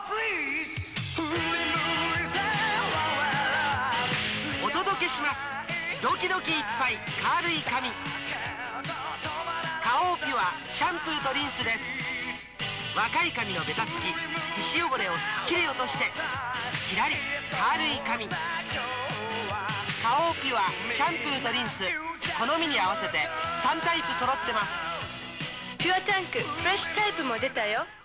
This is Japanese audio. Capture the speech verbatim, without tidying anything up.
お届けします。ドキドキいっぱい軽い髪、花王ピュアシャンプーとリンスです。若い髪のベタつき、皮脂汚れをすっきり落としてキラリ軽い髪、花王ピュアシャンプーとリンス、好みに合わせてさんタイプ揃ってます。 ピュアタンクフレッシュタイプも出たよ。